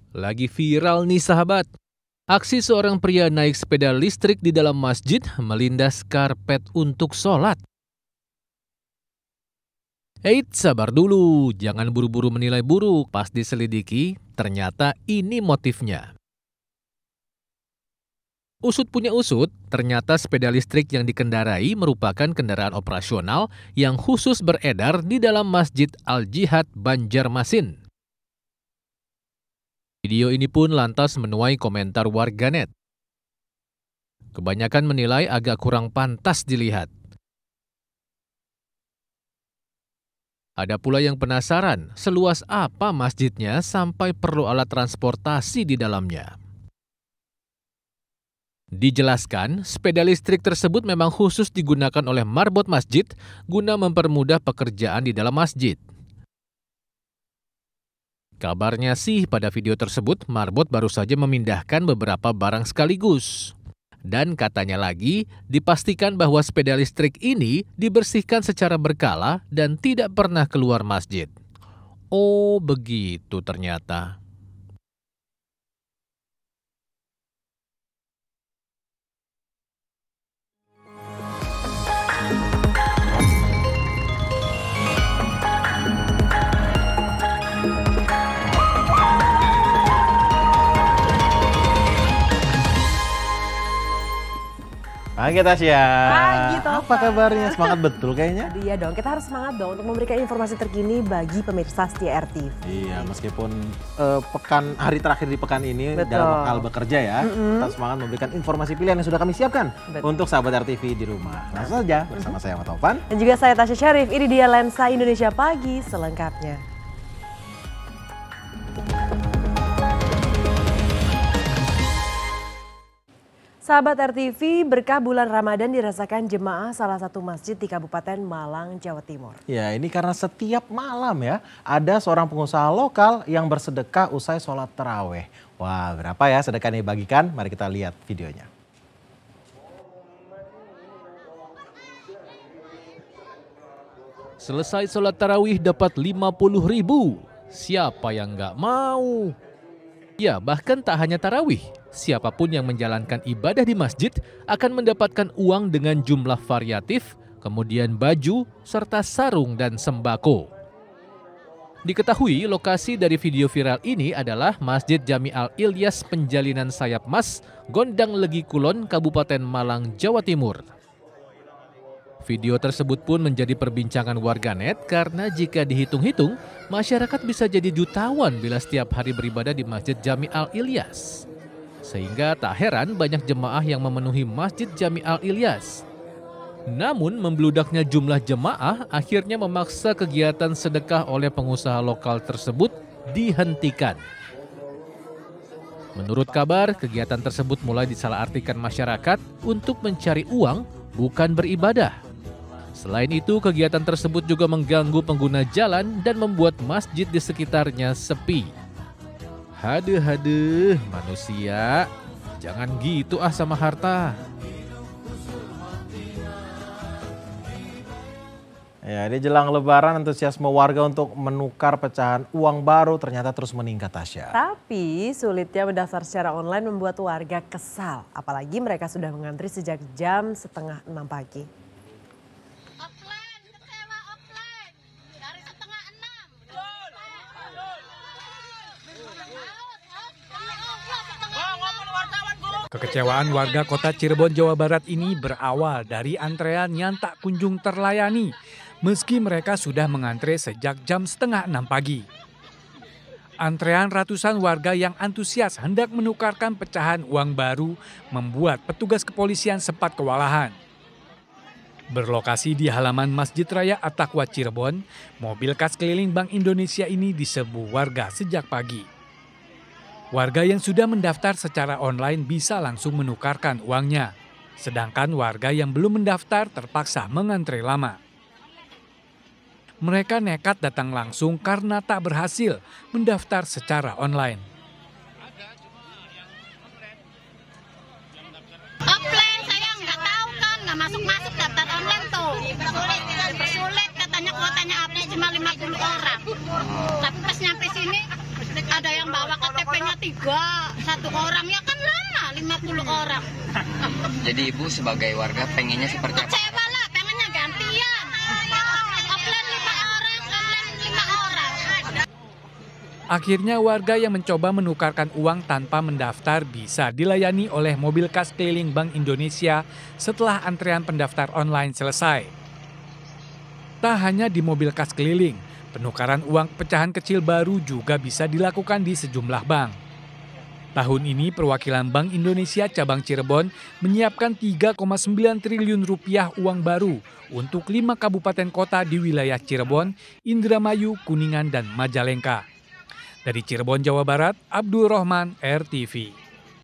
Lagi viral nih sahabat. Aksi seorang pria naik sepeda listrik di dalam masjid melindas karpet untuk sholat. Eits, sabar dulu, jangan buru-buru menilai buruk. Pas diselidiki, ternyata ini motifnya. Usut punya usut, ternyata sepeda listrik yang dikendarai merupakan kendaraan operasional yang khusus beredar di dalam Masjid Al-Jihad Banjarmasin. Video ini pun lantas menuai komentar warganet. Kebanyakan menilai agak kurang pantas dilihat. Ada pula yang penasaran, seluas apa masjidnya sampai perlu alat transportasi di dalamnya. Dijelaskan, sepeda listrik tersebut memang khusus digunakan oleh marbot masjid guna mempermudah pekerjaan di dalam masjid. Kabarnya sih pada video tersebut marbot baru saja memindahkan beberapa barang sekaligus. Dan katanya lagi, dipastikan bahwa sepeda listrik ini dibersihkan secara berkala dan tidak pernah keluar masjid. Oh, begitu ternyata. Pagi Tasya. Pagi Topan. Apa kabarnya? Semangat betul kayaknya. Aduh, iya dong, kita harus semangat dong untuk memberikan informasi terkini bagi pemirsa setia RTV. Iya, meskipun hari terakhir di pekan ini Betul. dalam hal bekerja ya, tetap semangat memberikan informasi pilihan yang sudah kami siapkan untuk sahabat RTV di rumah. Langsung saja bersama saya Ahmad Taufan. Dan juga saya Tasya Syarif, ini dia Lensa Indonesia Pagi selengkapnya. Sahabat RTV, berkah bulan Ramadan dirasakan jemaah salah satu masjid di Kabupaten Malang, Jawa Timur. Ya, ini karena setiap malam ya, ada seorang pengusaha lokal yang bersedekah usai sholat taraweh. Wah, berapa ya sedekah yang dibagikan? Mari kita lihat videonya. Selesai sholat tarawih dapat 50.000. Siapa yang nggak mau? Ya, bahkan tak hanya tarawih. Siapapun yang menjalankan ibadah di masjid akan mendapatkan uang dengan jumlah variatif, kemudian baju, serta sarung dan sembako. Diketahui lokasi dari video viral ini adalah Masjid Jami Al-Ilyas Penjalinan Sayap Mas, Gondang Legi Kulon, Kabupaten Malang, Jawa Timur. Video tersebut pun menjadi perbincangan warganet karena jika dihitung-hitung, masyarakat bisa jadi jutawan bila setiap hari beribadah di Masjid Jami Al-Ilyas. Sehingga tak heran banyak jemaah yang memenuhi Masjid Jami Al-Ilyas. Namun membludaknya jumlah jemaah akhirnya memaksa kegiatan sedekah oleh pengusaha lokal tersebut dihentikan. Menurut kabar, kegiatan tersebut mulai disalahartikan masyarakat untuk mencari uang, bukan beribadah. Selain itu, kegiatan tersebut juga mengganggu pengguna jalan dan membuat masjid di sekitarnya sepi. Haduh, manusia, jangan gitu sama harta. Ya, di jelang lebaran antusiasme warga untuk menukar pecahan uang baru ternyata terus meningkat, Tasya. Tapi sulitnya mendaftar secara online membuat warga kesal. Apalagi mereka sudah mengantri sejak jam 5:30 pagi. Kekecewaan warga kota Cirebon, Jawa Barat ini berawal dari antrean yang tak kunjung terlayani, meski mereka sudah mengantre sejak jam 5:30 pagi. Antrean ratusan warga yang antusias hendak menukarkan pecahan uang baru membuat petugas kepolisian sempat kewalahan. Berlokasi di halaman Masjid Raya At-Taqwa Cirebon, mobil kas keliling Bank Indonesia ini diserbu warga sejak pagi. Warga yang sudah mendaftar secara online bisa langsung menukarkan uangnya. Sedangkan warga yang belum mendaftar terpaksa mengantre lama. Mereka nekat datang langsung karena tak berhasil mendaftar secara online. Offline saya nggak tahu kan, nggak masuk daftar online tuh. Persulit katanya kuotanya update cuma 50 orang. Tapi pas nyampe sini ada yang bawa KTP-nya Enggak, satu orang ya kan lama, 50 orang. Jadi ibu sebagai warga pengennya seperti apa? Kecewa lah, pengennya gantian. Offline 5 orang, online 5 orang. Akhirnya warga yang mencoba menukarkan uang tanpa mendaftar bisa dilayani oleh mobil kas keliling Bank Indonesia setelah antrean pendaftar online selesai. Tak hanya di mobil kas keliling, penukaran uang pecahan kecil baru juga bisa dilakukan di sejumlah bank. Tahun ini perwakilan Bank Indonesia cabang Cirebon menyiapkan 3,9 triliun rupiah uang baru untuk 5 kabupaten kota di wilayah Cirebon, Indramayu, Kuningan, dan Majalengka. Dari Cirebon, Jawa Barat, Abdul Rahman, RTV.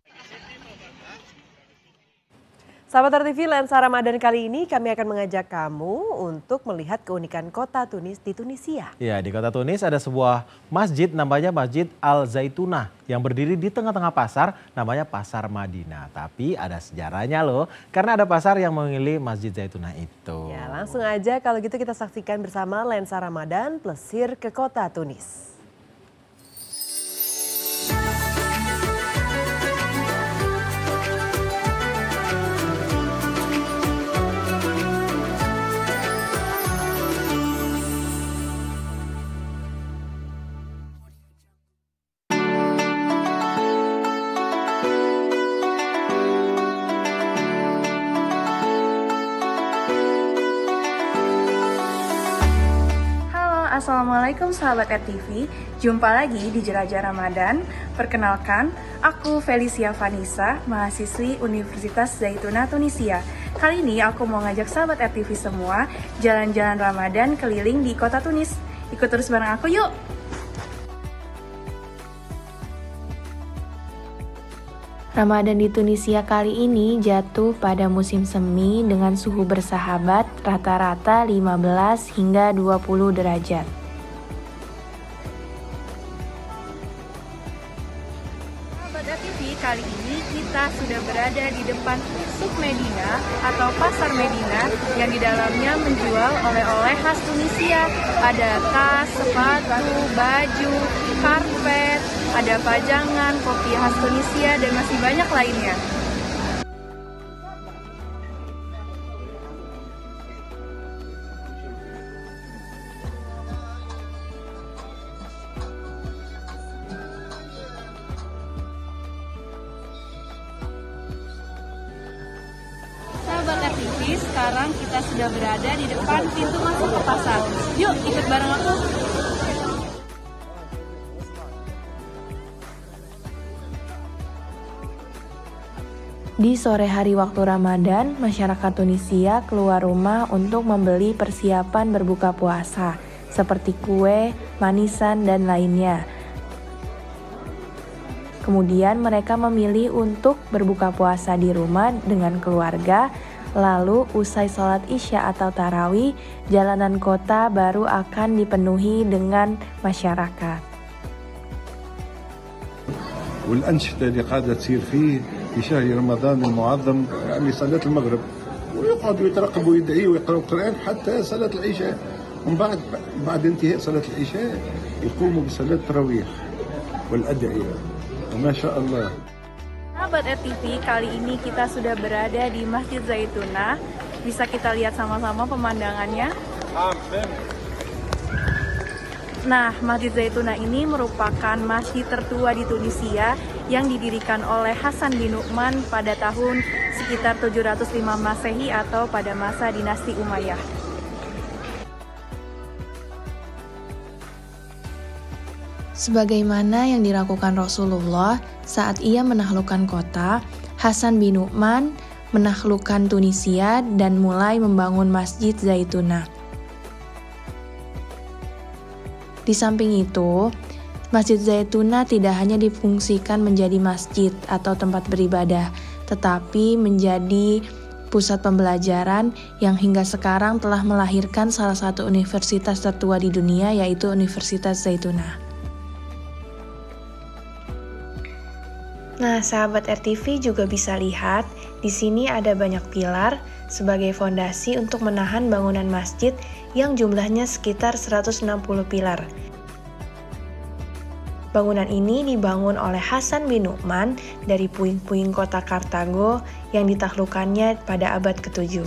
Sahabat RTV, Lensa Ramadan kali ini kami akan mengajak kamu untuk melihat keunikan kota Tunis di Tunisia. Ya, di kota Tunis ada sebuah masjid namanya Masjid Al Zaitunah yang berdiri di tengah-tengah pasar namanya Pasar Madinah. Tapi ada sejarahnya loh, karena ada pasar yang memilih Masjid Zaitunah itu. Ya, langsung aja kalau gitu kita saksikan bersama Lensa Ramadan plesir ke kota Tunis. Assalamualaikum sahabat RTV, jumpa lagi di Jelajah Ramadan. Perkenalkan, aku Felicia Vanessa, mahasiswi Universitas Zaitunah Tunisia. Kali ini aku mau ngajak sahabat RTV semua jalan-jalan Ramadan keliling di kota Tunis. Ikut terus bareng aku yuk! Ramadan di Tunisia kali ini jatuh pada musim semi dengan suhu bersahabat rata-rata 15 hingga 20 derajat. Sahabat RTV, kali ini kita sudah berada di depan Suk Medina atau Pasar Medina yang di dalamnya menjual oleh-oleh khas Tunisia. Ada tas, sepatu, baju, karpet, ada pajangan, kopi khas Tunisia, dan masih banyak lainnya. Sahabat RTV, sekarang kita sudah berada di depan pintu masuk ke pasar. Yuk, ikut bareng aku. Di sore hari waktu Ramadan, masyarakat Tunisia keluar rumah untuk membeli persiapan berbuka puasa, seperti kue, manisan, dan lainnya. Kemudian mereka memilih untuk berbuka puasa di rumah dengan keluarga, lalu usai sholat Isya atau Tarawih, jalanan kota baru akan dipenuhi dengan masyarakat. والأنشطة اللي قاعدة تصير فيه في شهر رمضان المعظم يعني صلاة المغرب ويقعدوا يترقبوا ويدعيوا ويقرأوا القرآن حتى صلاة العشاء ومن بعد انتهاء صلاة العشاء يقوموا بصلاة التراويح والأدعية وما شاء الله. Sahabat RTV, kali ini kita sudah berada di Masjid Zaitunah. Bisa kita lihat sama-sama pemandangannya. Nah, Masjid Zaitunah ini merupakan masjid tertua di Tunisia yang didirikan oleh Hasan bin Nu'man pada tahun sekitar 705 Masehi atau pada masa dinasti Umayyah. Sebagaimana yang dilakukan Rasulullah saat ia menaklukkan kota, Hasan bin Nu'man menaklukkan Tunisia dan mulai membangun Masjid Zaitunah. Di samping itu, Masjid Zaitunah tidak hanya difungsikan menjadi masjid atau tempat beribadah, tetapi menjadi pusat pembelajaran yang hingga sekarang telah melahirkan salah satu universitas tertua di dunia, yaitu Universitas Zaitunah. Nah, sahabat RTV juga bisa lihat, di sini ada banyak pilar sebagai fondasi untuk menahan bangunan masjid yang jumlahnya sekitar 160 pilar. Bangunan ini dibangun oleh Hasan bin Nu'man dari puing-puing kota Kartago yang ditaklukkannya pada abad ke-7.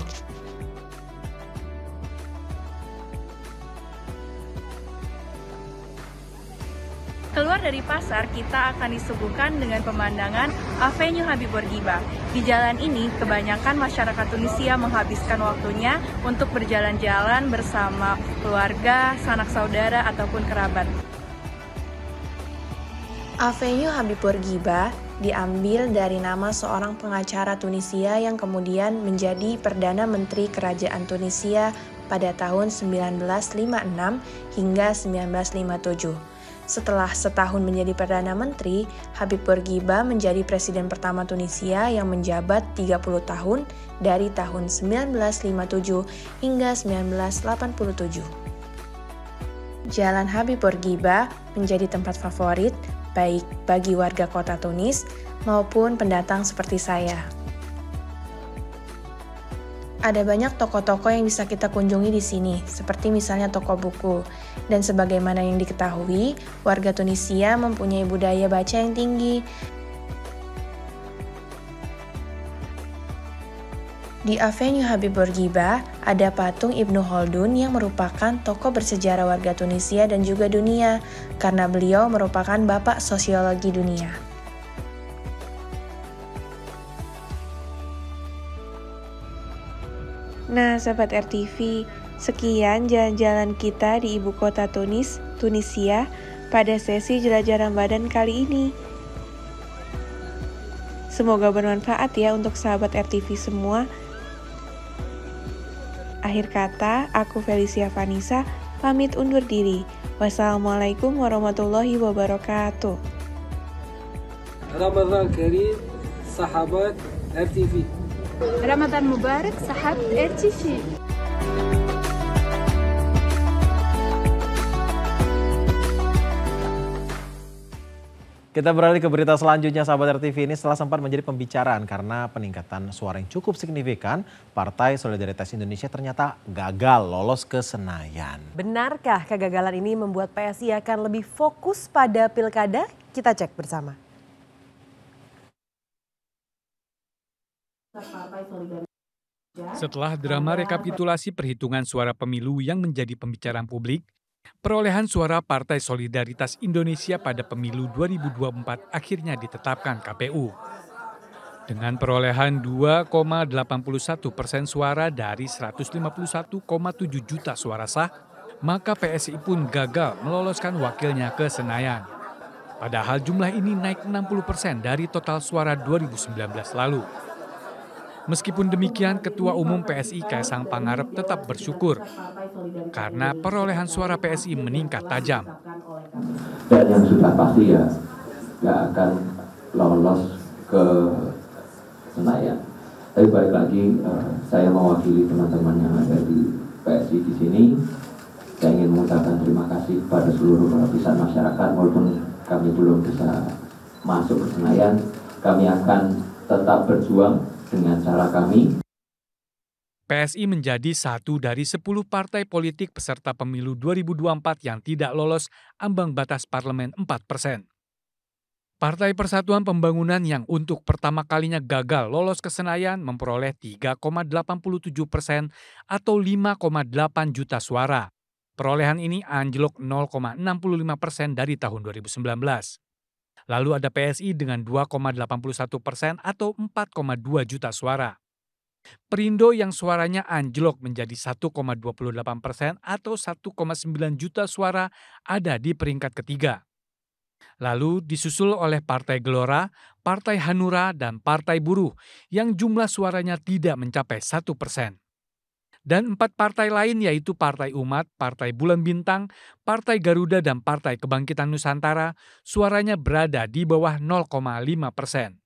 Keluar dari pasar, kita akan disuguhkan dengan pemandangan Avenue Habib Bourguiba. Di jalan ini, kebanyakan masyarakat Tunisia menghabiskan waktunya untuk berjalan-jalan bersama keluarga, sanak saudara, ataupun kerabat. Avenue Habib Bourguiba diambil dari nama seorang pengacara Tunisia yang kemudian menjadi Perdana Menteri Kerajaan Tunisia pada tahun 1956 hingga 1957. Setelah setahun menjadi Perdana Menteri, Habib Bourguiba menjadi Presiden pertama Tunisia yang menjabat 30 tahun dari tahun 1957 hingga 1987. Jalan Habib Bourguiba menjadi tempat favorit baik bagi warga kota Tunis maupun pendatang seperti saya. Ada banyak toko-toko yang bisa kita kunjungi di sini, seperti misalnya toko buku. Dan sebagaimana yang diketahui, warga Tunisia mempunyai budaya baca yang tinggi. Di Avenue Habib Bourguiba, ada patung Ibnu Khaldun yang merupakan tokoh bersejarah warga Tunisia dan juga dunia, karena beliau merupakan bapak sosiologi dunia. Nah, Sahabat RTV, sekian jalan-jalan kita di ibu kota Tunis, Tunisia, pada sesi jelajah Ramadan kali ini. Semoga bermanfaat ya untuk sahabat RTV semua. Akhir kata, aku Felicia Vanessa, pamit undur diri. Wassalamualaikum warahmatullahi wabarakatuh. Ramadan Karim, sahabat RTV. Ramadan Mubarak, sahabat RTV. Kita beralih ke berita selanjutnya, sahabat RTV. Ini setelah sempat menjadi pembicaraan karena peningkatan suara yang cukup signifikan, Partai Solidaritas Indonesia ternyata gagal lolos ke Senayan. Benarkah kegagalan ini membuat PSI akan lebih fokus pada pilkada? Kita cek bersama. Setelah drama rekapitulasi perhitungan suara pemilu yang menjadi pembicaraan publik, perolehan suara Partai Solidaritas Indonesia pada pemilu 2024 akhirnya ditetapkan KPU. Dengan perolehan 2,81% suara dari 151,7 juta suara sah, maka PSI pun gagal meloloskan wakilnya ke Senayan. Padahal jumlah ini naik 60% dari total suara 2019 lalu. Meskipun demikian, Ketua Umum PSI Kaisang Pangarep tetap bersyukur karena perolehan suara PSI meningkat tajam. Dan yang sudah pasti ya nggak akan lolos ke Senayan. Tapi balik lagi, saya mewakili teman-teman yang ada di PSI di sini. Saya ingin mengucapkan terima kasih kepada seluruh lapisan masyarakat, walaupun kami belum bisa masuk ke Senayan, kami akan tetap berjuang dengan cara kami. PSI menjadi satu dari 10 partai politik peserta pemilu 2024 yang tidak lolos ambang batas parlemen 4%. Partai Persatuan Pembangunan yang untuk pertama kalinya gagal lolos ke Senayan memperoleh 3,87% atau 5,8 juta suara. Perolehan ini anjlok 0,65% dari tahun 2019. Lalu ada PSI dengan 2,81% atau 4,2 juta suara. Perindo yang suaranya anjlok menjadi 1,28% atau 1,9 juta suara ada di peringkat ketiga. Lalu disusul oleh Partai Gelora, Partai Hanura, dan Partai Buruh yang jumlah suaranya tidak mencapai 1%. Dan 4 partai lain yaitu Partai Umat, Partai Bulan Bintang, Partai Garuda, dan Partai Kebangkitan Nusantara suaranya berada di bawah 0,5%.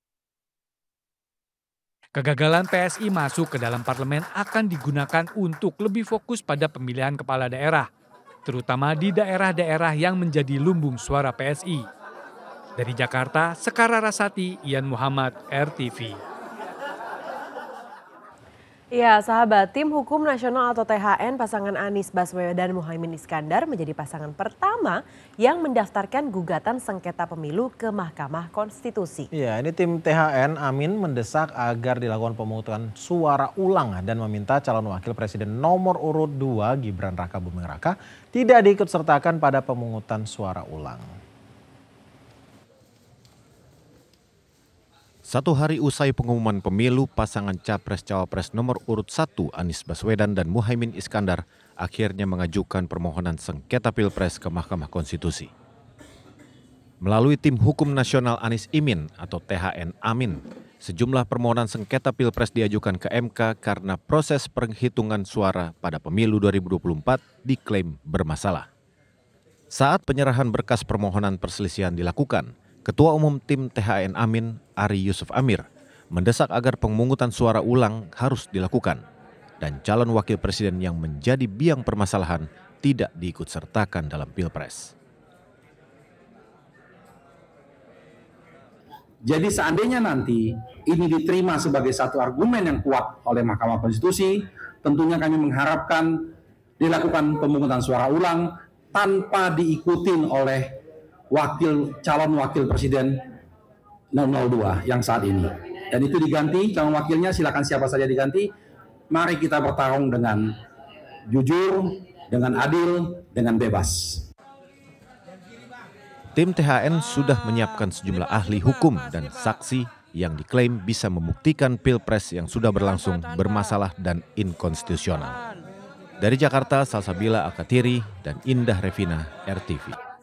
Kegagalan PSI masuk ke dalam parlemen akan digunakan untuk lebih fokus pada pemilihan kepala daerah, terutama di daerah-daerah yang menjadi lumbung suara PSI. Dari Jakarta, Sekar Rasati, Ian Muhammad, RTV. Ya, sahabat, tim hukum nasional atau THN pasangan Anies Baswedan dan Muhaimin Iskandar menjadi pasangan pertama yang mendaftarkan gugatan sengketa pemilu ke Mahkamah Konstitusi. Ya, ini tim THN Amin mendesak agar dilakukan pemungutan suara ulang dan meminta calon wakil presiden nomor urut 2 Gibran Raka Buming Raka tidak diikutsertakan pada pemungutan suara ulang. Satu hari usai pengumuman pemilu, pasangan Capres-Cawapres nomor urut 1 Anies Baswedan dan Muhaimin Iskandar akhirnya mengajukan permohonan sengketa Pilpres ke Mahkamah Konstitusi. Melalui tim hukum nasional Anies Imin atau THN Amin, sejumlah permohonan sengketa Pilpres diajukan ke MK karena proses penghitungan suara pada pemilu 2024 diklaim bermasalah. Saat penyerahan berkas permohonan perselisihan dilakukan, Ketua Umum tim THN Amin, Ari Yusuf Amir, mendesak agar pemungutan suara ulang harus dilakukan dan calon wakil presiden yang menjadi biang permasalahan tidak diikutsertakan dalam Pilpres. Jadi seandainya nanti ini diterima sebagai satu argumen yang kuat oleh Mahkamah Konstitusi, tentunya kami mengharapkan dilakukan pemungutan suara ulang tanpa diikutin oleh calon wakil presiden 002 yang saat ini. Dan itu diganti, calon wakilnya silakan siapa saja diganti. Mari kita bertarung dengan jujur, dengan adil, dengan bebas. Tim THN sudah menyiapkan sejumlah ahli hukum dan saksi yang diklaim bisa membuktikan Pilpres yang sudah berlangsung bermasalah dan inkonstitusional. Dari Jakarta, Salsabila Akatiri dan Indah Revina, RTV.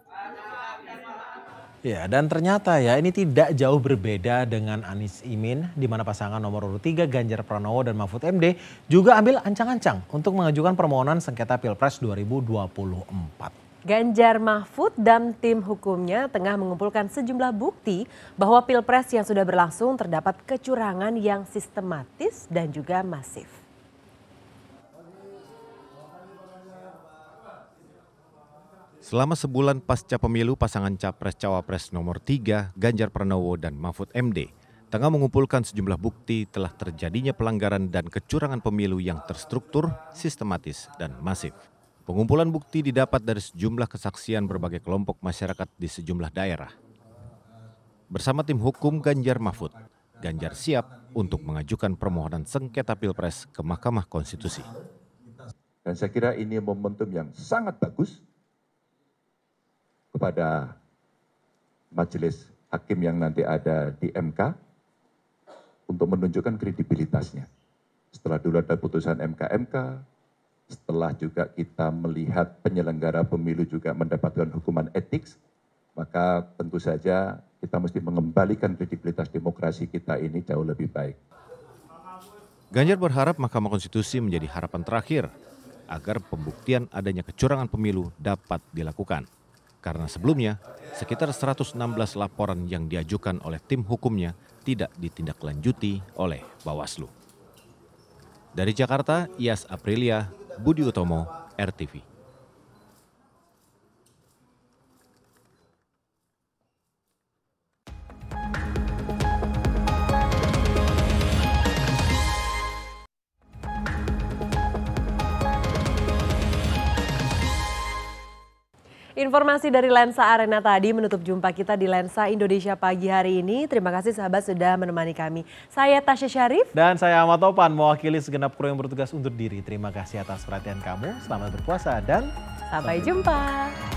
Ya, dan ternyata ya ini tidak jauh berbeda dengan Anies Imin, di mana pasangan nomor urut 3 Ganjar Pranowo dan Mahfud MD juga ambil ancang-ancang untuk mengajukan permohonan sengketa Pilpres 2024. Ganjar Mahfud dan tim hukumnya tengah mengumpulkan sejumlah bukti bahwa Pilpres yang sudah berlangsung terdapat kecurangan yang sistematis dan juga masif. Selama sebulan pasca pemilu, pasangan Capres-Cawapres nomor 3 Ganjar Pranowo dan Mahfud MD tengah mengumpulkan sejumlah bukti telah terjadinya pelanggaran dan kecurangan pemilu yang terstruktur, sistematis, dan masif. Pengumpulan bukti didapat dari sejumlah kesaksian berbagai kelompok masyarakat di sejumlah daerah. Bersama tim hukum Ganjar Mahfud, Ganjar siap untuk mengajukan permohonan sengketa Pilpres ke Mahkamah Konstitusi. Dan saya kira ini momentum yang sangat bagus kepada majelis hakim yang nanti ada di MK untuk menunjukkan kredibilitasnya. Setelah dulu ada putusan MK, setelah juga kita melihat penyelenggara pemilu juga mendapatkan hukuman etik, maka tentu saja kita mesti mengembalikan kredibilitas demokrasi kita ini jauh lebih baik. Ganjar berharap Mahkamah Konstitusi menjadi harapan terakhir agar pembuktian adanya kecurangan pemilu dapat dilakukan. Karena sebelumnya, sekitar 116 laporan yang diajukan oleh tim hukumnya tidak ditindaklanjuti oleh Bawaslu. Dari Jakarta, Iyas Aprilia, Budi Utomo, RTV. Informasi dari Lensa Arena tadi menutup jumpa kita di Lensa Indonesia pagi hari ini. Terima kasih sahabat sudah menemani kami. Saya Tasya Syarif. Dan saya Ahmad Topan mewakili segenap kru yang bertugas undur diri. Terima kasih atas perhatian kamu. Selamat berpuasa dan sampai jumpa.